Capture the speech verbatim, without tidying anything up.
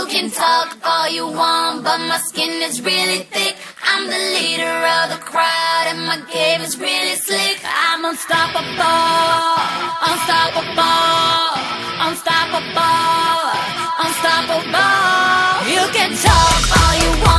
You can talk all you want, but my skin is really thick. I'm the leader of the crowd, and my game is really slick. I'm unstoppable, unstoppable, unstoppable, unstoppable. You can talk all you want.